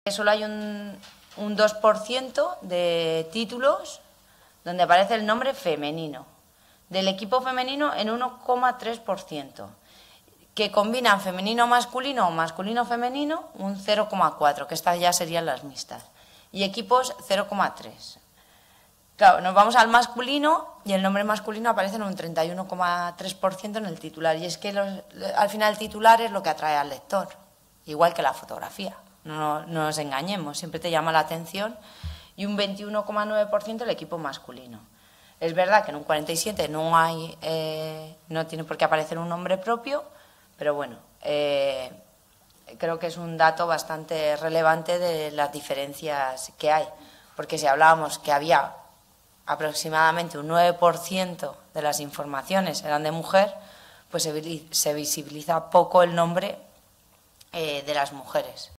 Solo hay un 2% de títulos donde aparece el nombre femenino. Del equipo femenino en 1,3%. Que combinan femenino-masculino o masculino-femenino, un 0,4%, que estas ya serían las mixtas. Y equipos 0,3%. Claro, nos vamos al masculino y el nombre masculino aparece en un 31,3% en el titular. Y es que al final el titular es lo que atrae al lector, igual que la fotografía. No nos engañemos, siempre te llama la atención. Y un 21,9% el equipo masculino. Es verdad que en un 47% no tiene por qué aparecer un nombre propio, pero bueno, creo que es un dato bastante relevante de las diferencias que hay. Porque si hablábamos que había aproximadamente un 9% de las informaciones eran de mujer, pues se visibiliza poco el nombre de las mujeres.